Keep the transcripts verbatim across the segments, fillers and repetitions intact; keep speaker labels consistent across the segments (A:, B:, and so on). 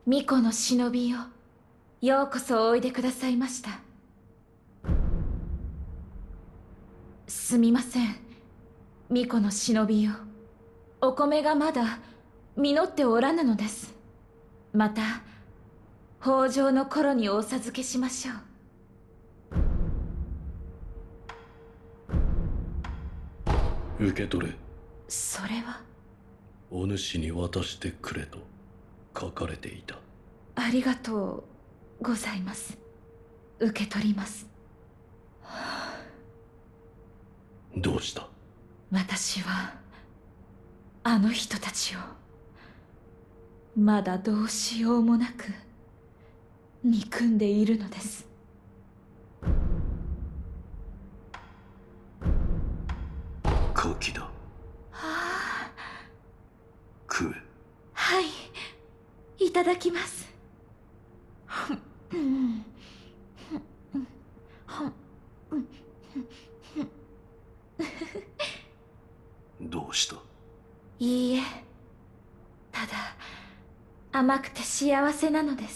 A: 巫女の忍びよ、ようこそおいでくださいました。すみません、巫女の忍びよ。お米がまだ実っておらぬのです。また豊穣の頃にお授けしましょ
B: う。受け取れ。
A: それは。
B: お主に渡してくれと書かれていた。
A: ありがとうございます。受け取ります。
B: どうした？
A: 私はあの人たちをまだどうしようもなく憎んでいるのです。
B: カキだ。
A: はあ。
B: 食え。
A: はい、いただきます。
B: どうした？
A: いいえ、ただ甘くて幸せなのです。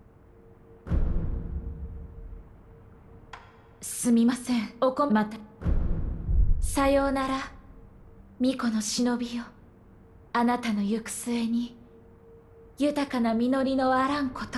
A: すみません、おこまた。さようなら、巫女の忍びよ。あなたの行く末に豊かな実りのあらんことを。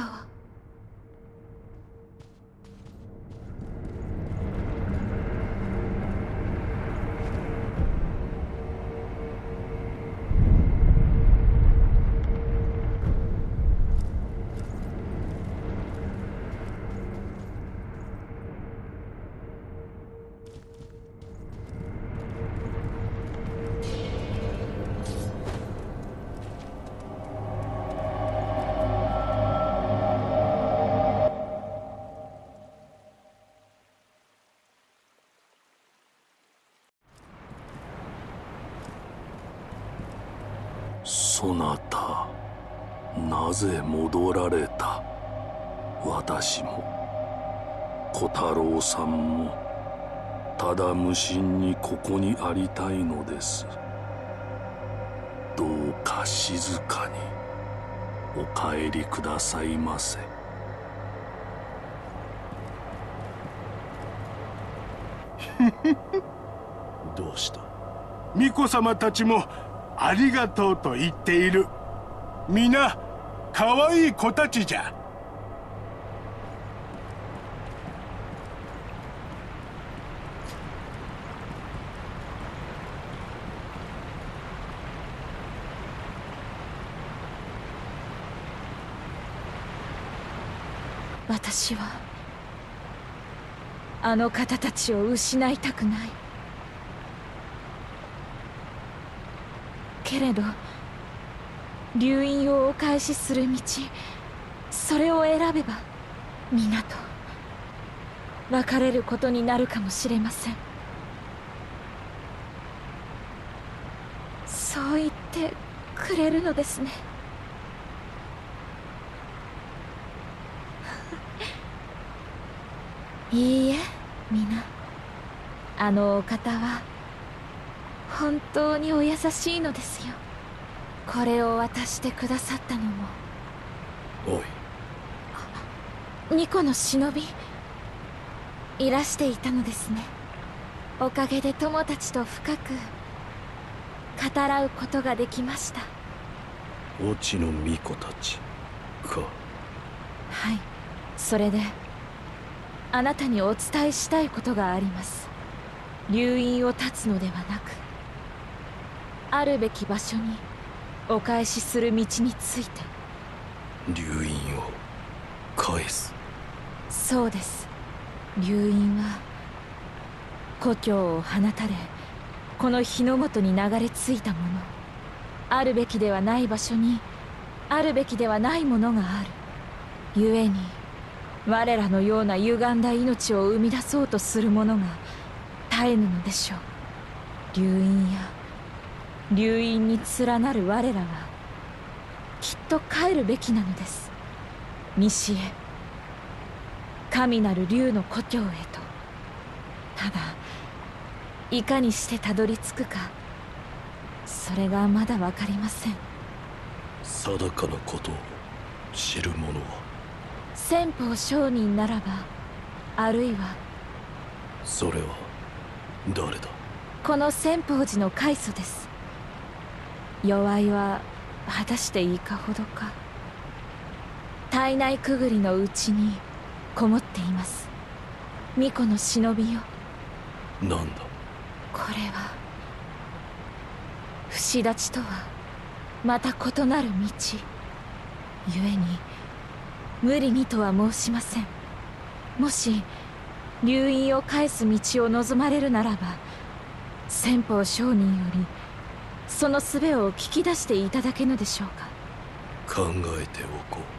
C: そなた、なぜ戻られた？私も小太郎さんもただ無心にここにありたいのです。どうか静かにお帰りくださいませ。
B: どうした？
D: 巫女様たちもありがとうと言っている。皆可愛い子たちじゃ。
A: 私はあの方たちを失いたくない。けれど流飲をお返しする道、それを選べば皆と別れることになるかもしれません。そう言ってくれるのですね。いいえ、皆、あのお方は本当にお優しいのですよ。これを渡してくださったのも。
B: おい、
A: 巫女の忍びいらしていたのですね。おかげで友たちと深く語らうことができました。
B: 越智の巫女たちか。
A: はい、それであなたにお伝えしたいことがあります。流飲を断つのではなく、あるべき場所にお返しする道について。
B: 流飲を返す？
A: そうです。流飲は故郷を放たれ、この日の本に流れ着いたもの。あるべきではない場所にあるべきではないものがある。故に我らのような歪んだ命を生み出そうとする者が絶えぬのでしょう。流飲や流飲に連なる我らはきっと帰るべきなのです。西へ、神なる竜の故郷へと。ただいかにしてたどり着くか、それがまだ分かりません。
B: 定かなことを知る者は？
A: 先方商人ならば、あるいは
B: それは誰だ？
A: この先方寺の開祖です。弱いは果たしていかほどか。体内くぐりのうちにこもっています。巫女の忍びよ。
B: なんだ
A: これは不死立ちとはまた異なる道ゆえに、無理にとは申しません。もし流因を返す道を望まれるならば、先方商人よりその術を聞き出していただけぬでしょうか。
B: 考えておこ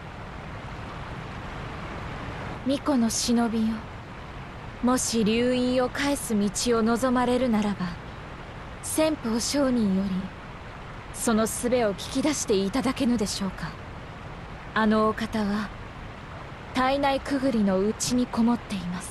A: う。巫女の忍びよ、もし流因を返す道を望まれるならば、先方商人よりその術を聞き出していただけぬでしょうか。あのお方は体内くぐりの内にこもっています。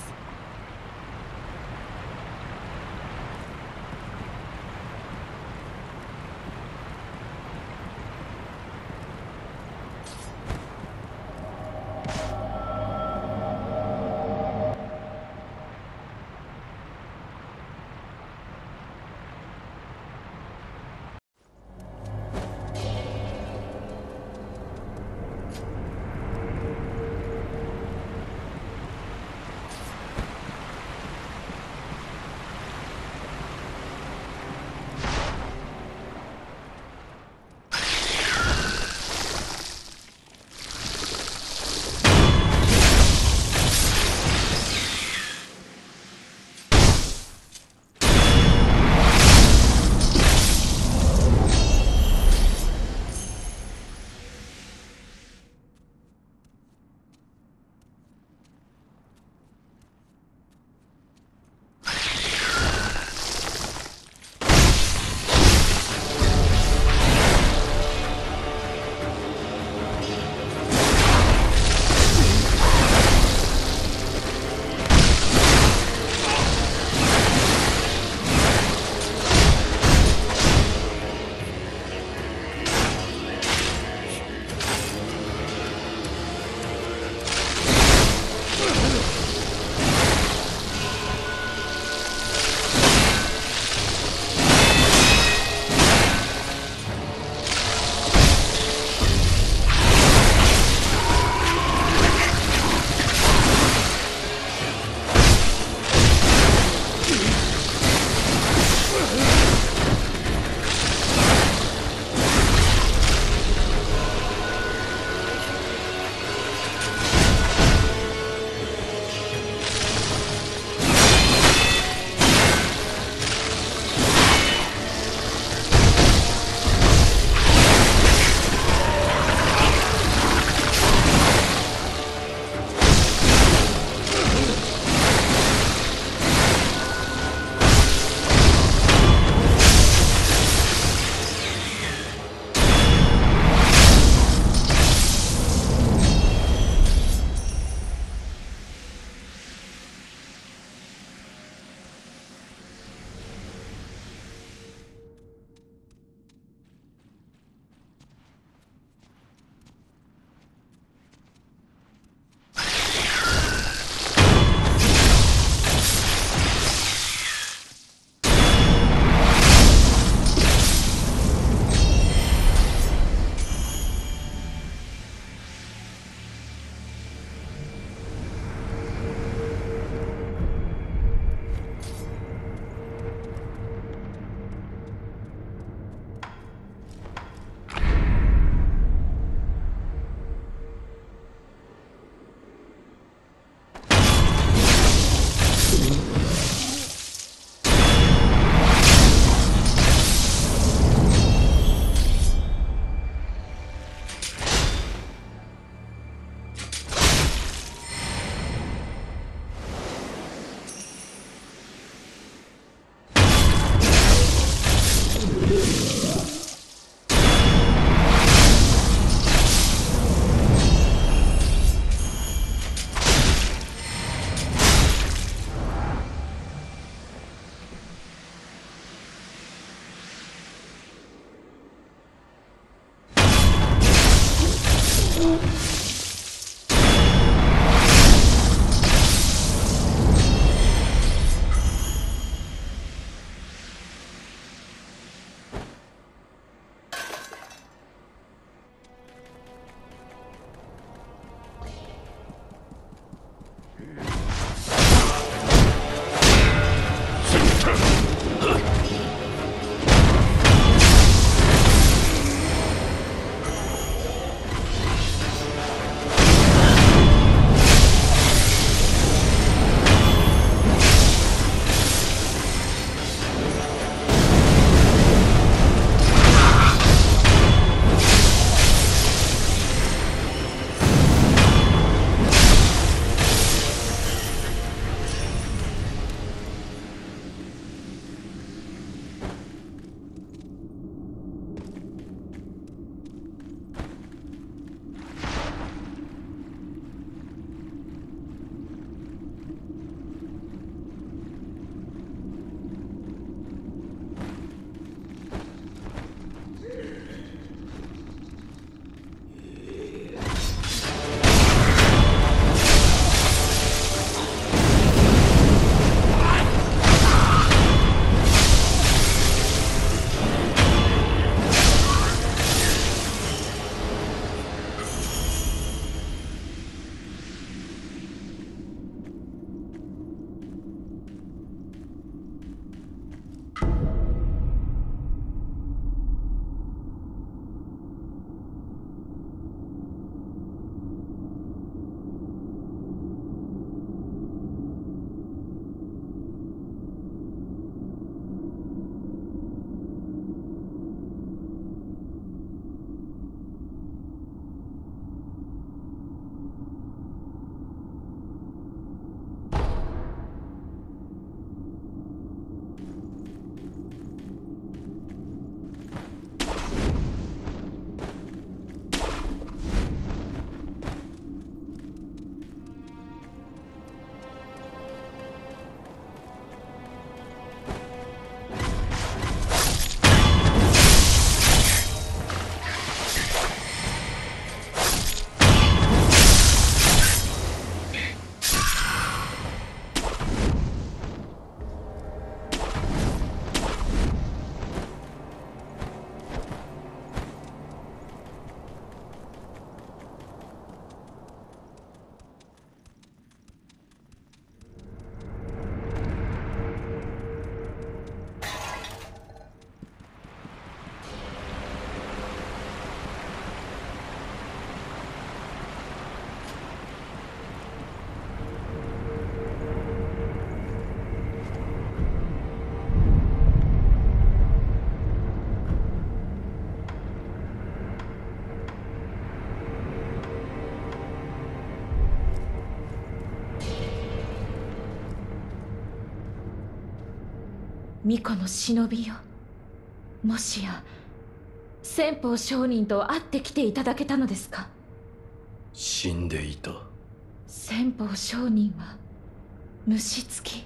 A: 巫女の忍びよ、もしや先方上人と会ってきていただけたのですか？
B: 死んでいた。
A: 先方上人は虫つき。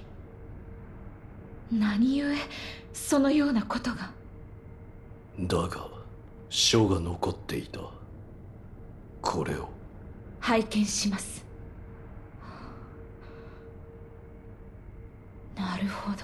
A: 何故そのようなことが。
B: だが書が残っていた。これを
A: 拝見します。なるほど。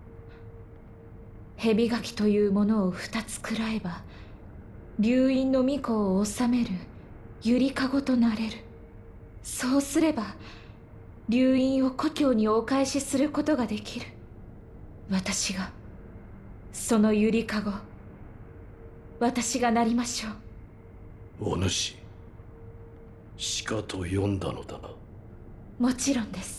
A: 蛇垣というものを二つ食らえば流院の巫女を治めるゆりかごとなれる。そうすれば流院を故郷にお返しすることができる。私がそのゆりかご、私がなりましょう。
B: お主、鹿と呼んだのだな。
A: もちろんです。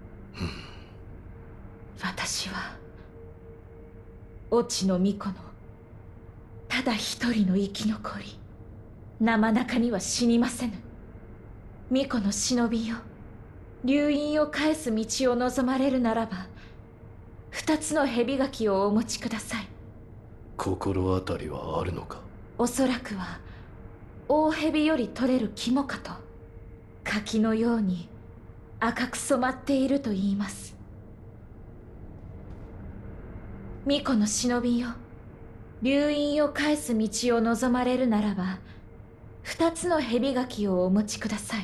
A: 私は越智の巫女のただ一人の生き残り。生中には死にませぬ。巫女の忍びよ、流院を返す道を望まれるならば二つの蛇垣をお持ちください。
B: 心当たりはあるのか？
A: おそらくは大蛇より取れる肝かと。柿のように赤く染まっていると言います。巫女の忍びよ、流院を返す道を望まれるならば二つの蛇垣をお持ちください。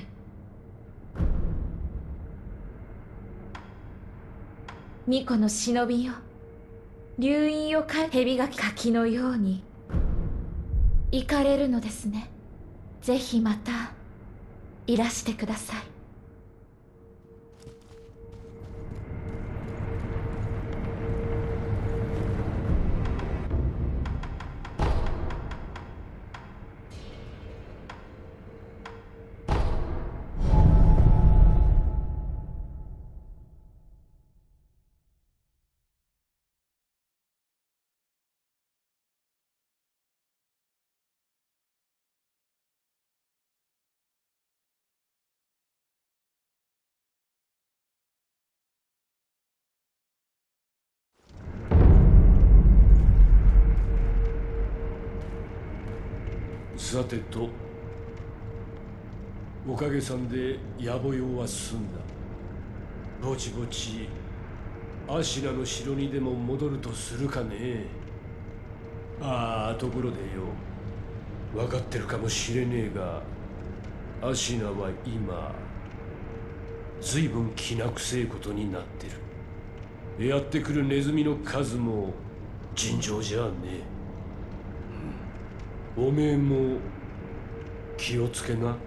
A: 巫女の忍びよ、流院を返す蛇垣柿のように行かれるのですね。ぜひまたいらしてください。
E: さてと、おかげさんで野暮用は済んだ。ぼちぼちアシナの城にでも戻るとするかね。ああ、ところでよ、分かってるかもしれねえが、アシナは今随分きな臭いことになってる。やってくるネズミの数も尋常じゃねえ。おめえも気をつけな。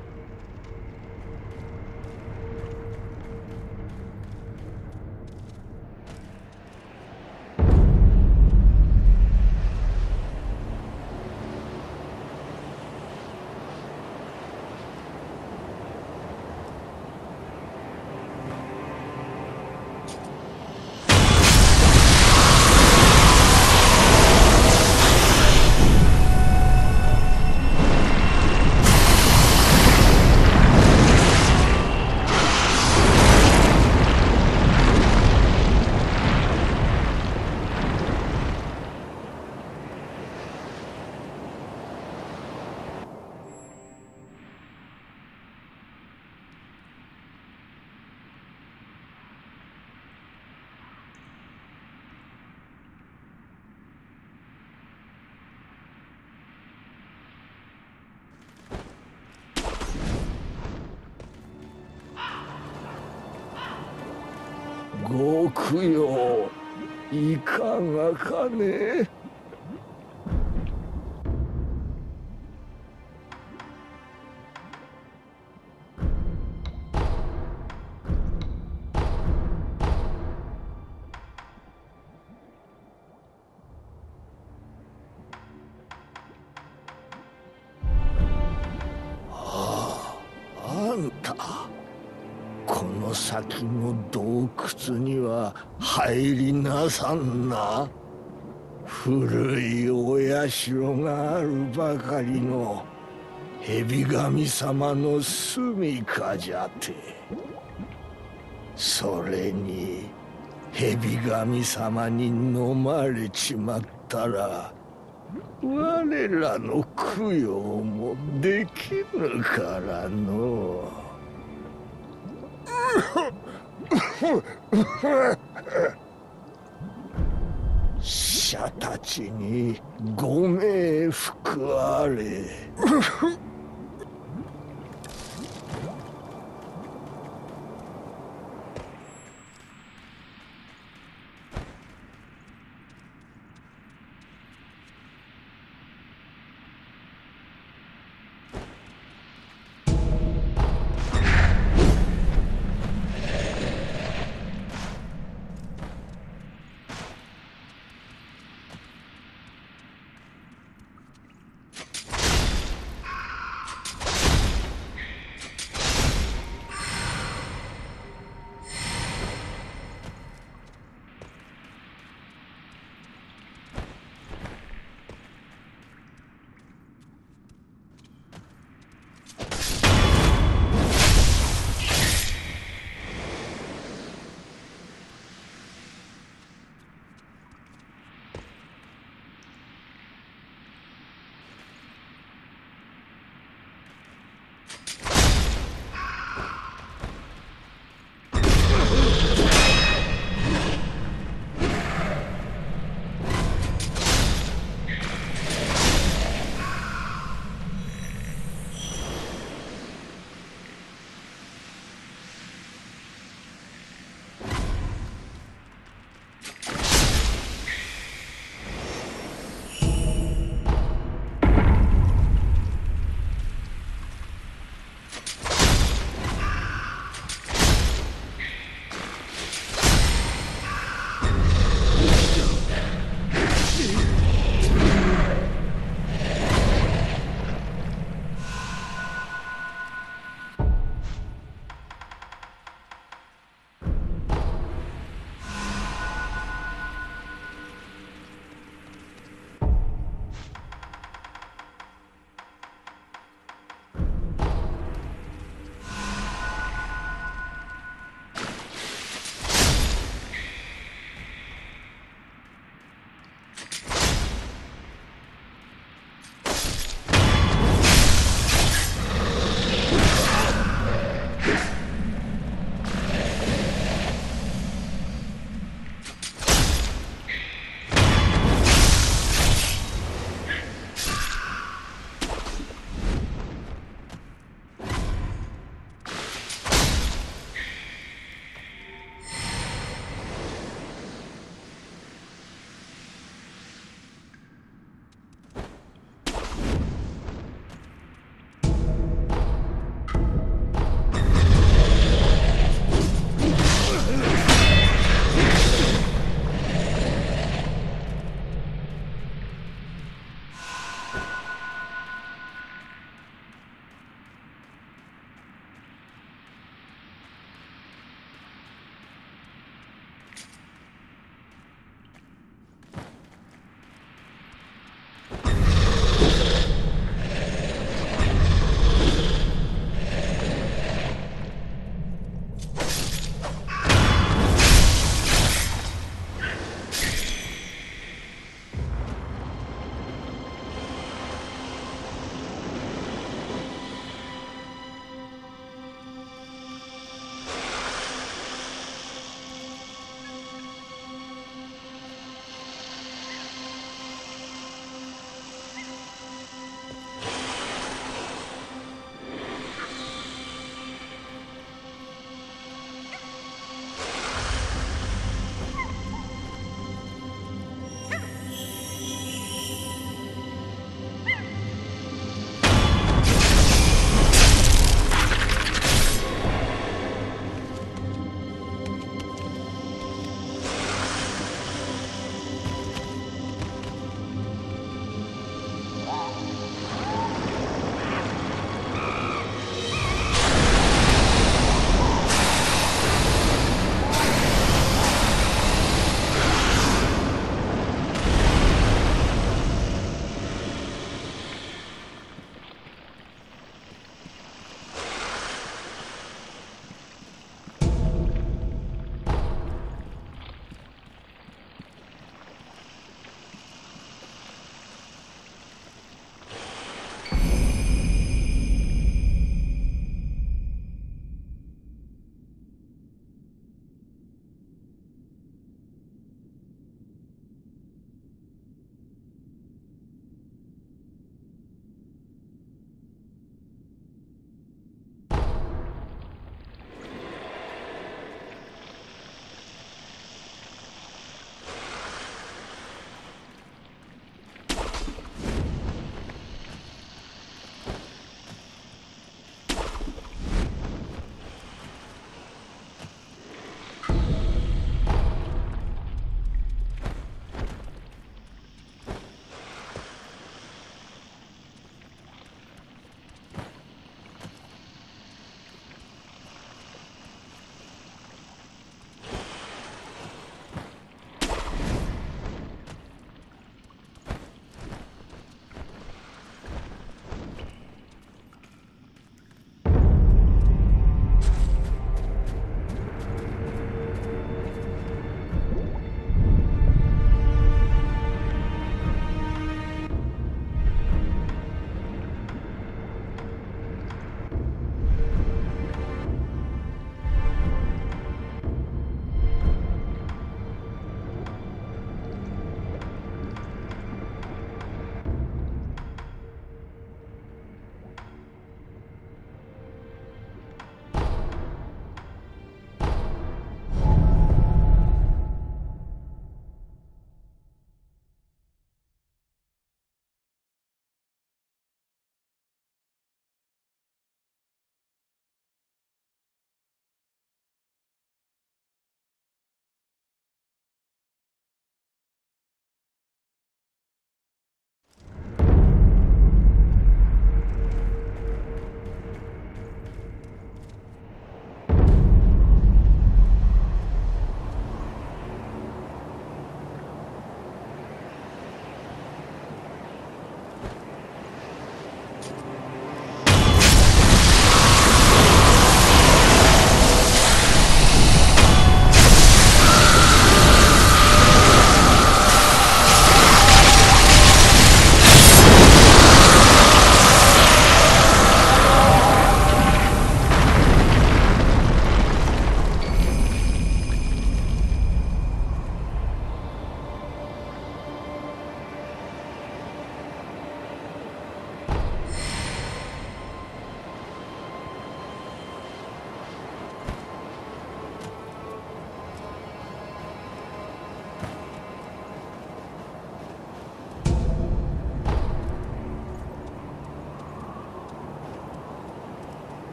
C: 極よ、いかがかね。ああ、あんた。この先の洞窟には入りなさんな。古いお社があるばかりの蛇神様の住みかじゃて。それに
F: 蛇神様に飲まれちまったら我らの供養もできぬからの。死者たちにご冥福あれ。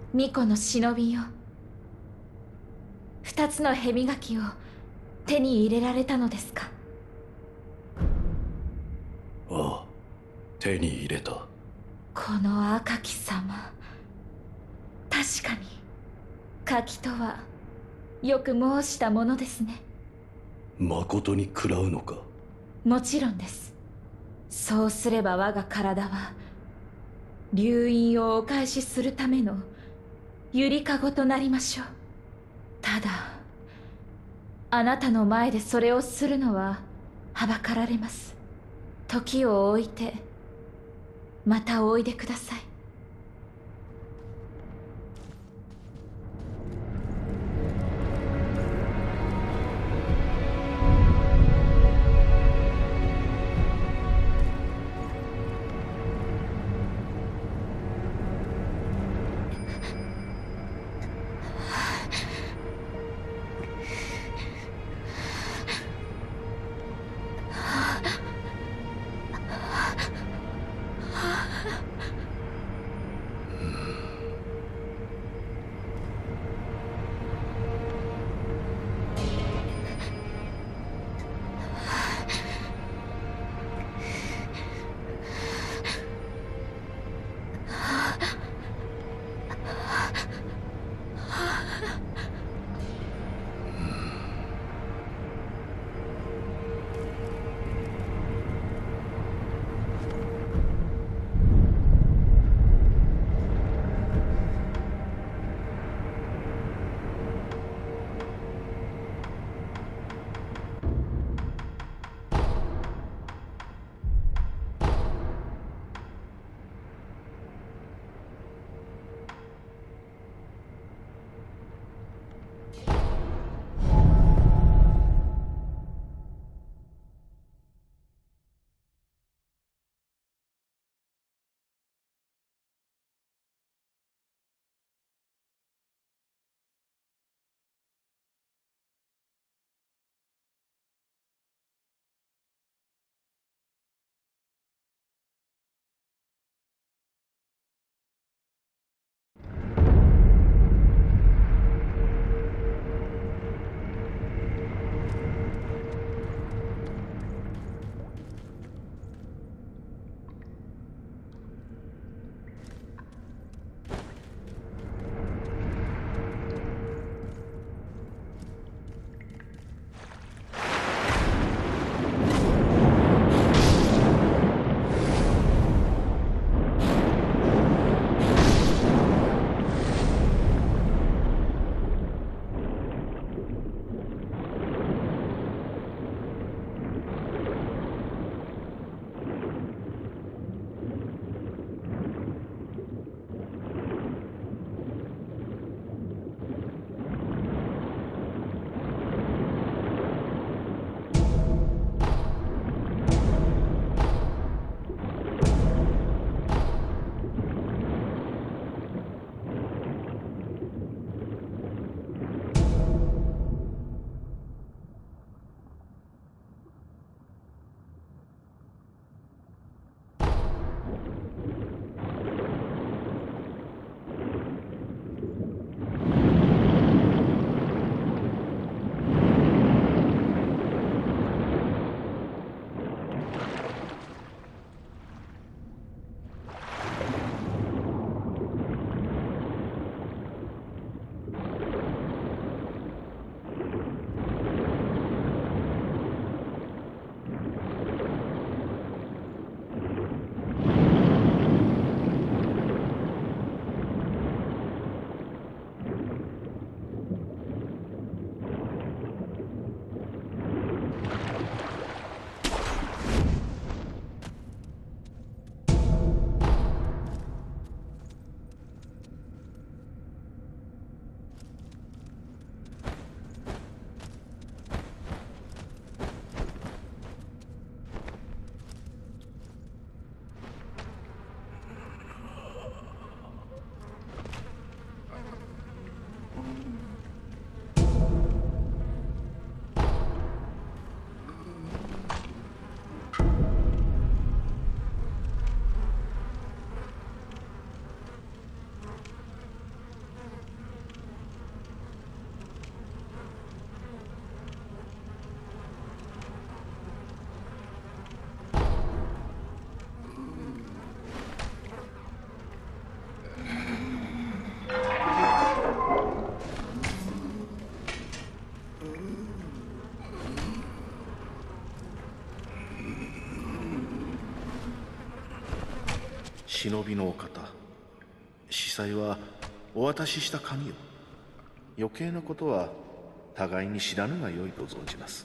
A: 巫女の忍びよ。二つの蛇垣を手に入れられたのですか？
B: ああ、手に入れた。
A: この赤き様、確かに柿とはよく申したものですね。
B: まことに食らうのか？
A: もちろんです。そうすれば我が体は流飲をお返しするためのゆりかごとなりましょう。ただあなたの前でそれをするのははばかられます。時を置いてまたおいでください。
G: 忍びのお方、司祭はお渡しした紙を。余計なことは互いに知らぬがよいと存じます。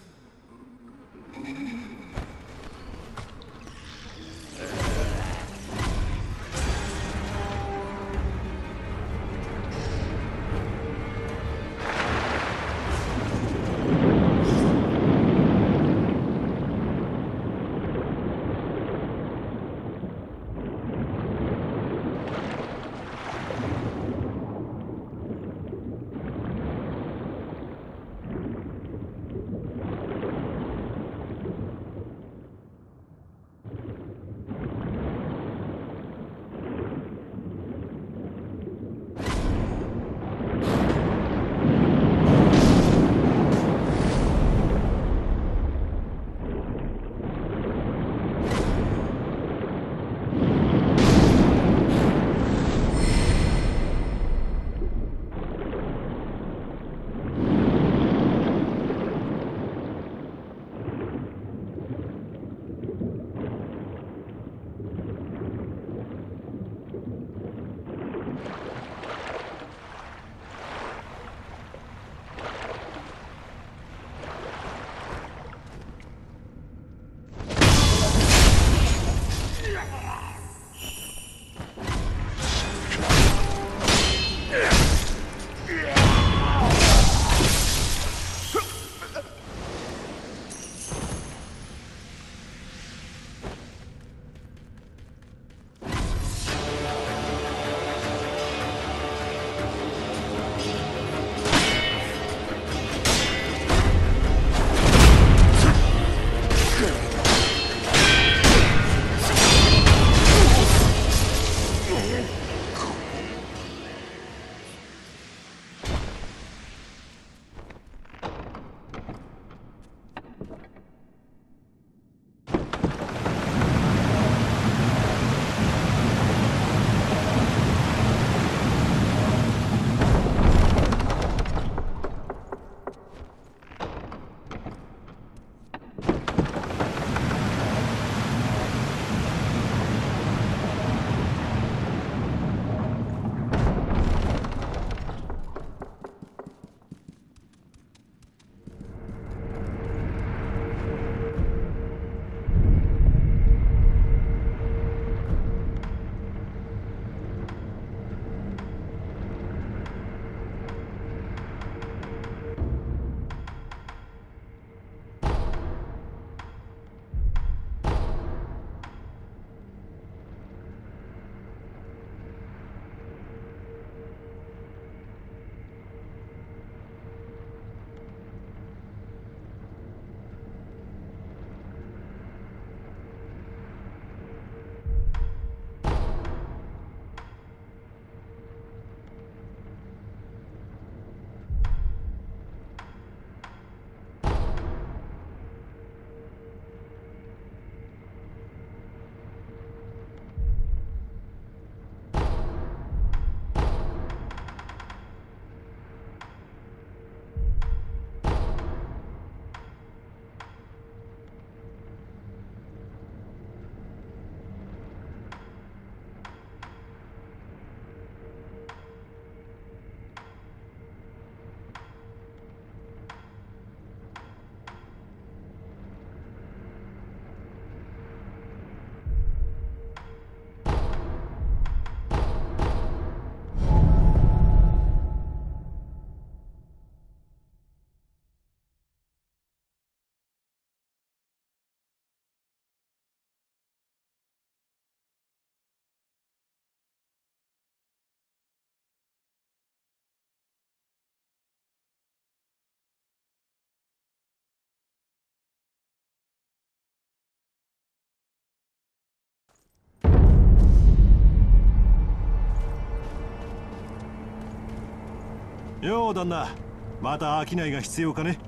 H: よう旦那、また商いが必要かね。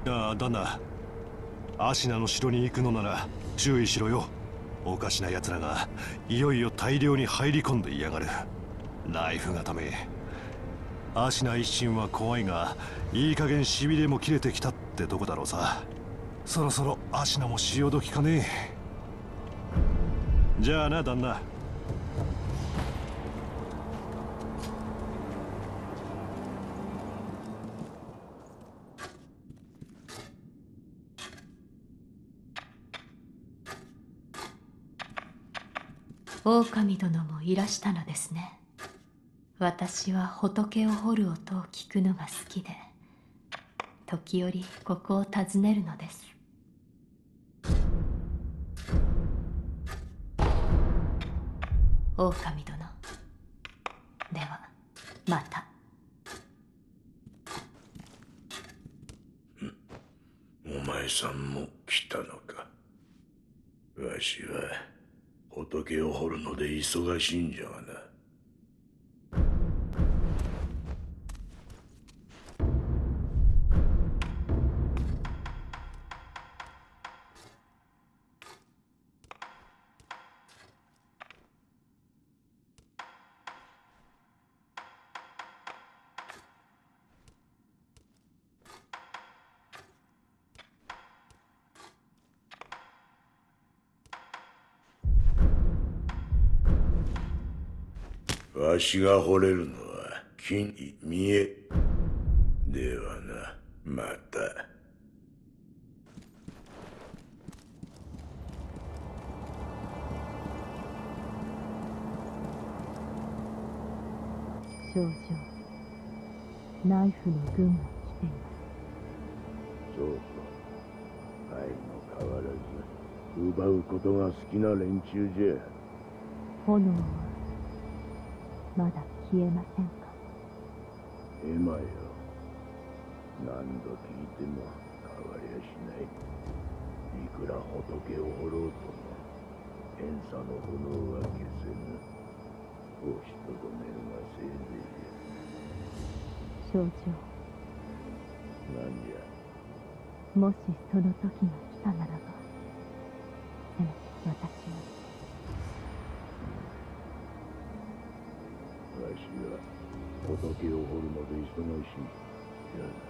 H: ああ、旦那、アシナの城に行くのなら注意しろよ。おかしな奴らがいよいよ大量に入り込んでいやがる。ナイフ固め。アシナ一心は怖いが、いい加減しびれも切れてきたってとこだろうさ。そろそろアシナも潮時かね。じゃあな、旦那。
I: 狼殿もいらしたのですね。私は仏を掘る音を聞くのが好きで、時折ここを訪ねるのです。狼殿、ではまた。
F: お前さんも来たのか。わしは仏を掘るので忙しいんじゃがな。わしが惚れるのは金に見えではな。また。
I: 少女、ナイフの軍が来ています。
F: そうか。相も変わらず奪うことが好きな連中じゃ。
I: 炎はまだ消えませんか。
F: エマよ、何度聞いても変わりゃしない。いくら仏を掘ろうとも偏差の炎は消せぬ。押しとどめるがせいぜい
I: 少女、
F: なんじゃ。
I: もしその時が来たならば、せめて私は。
F: わしは仏を掘るので忙しい。じゃあ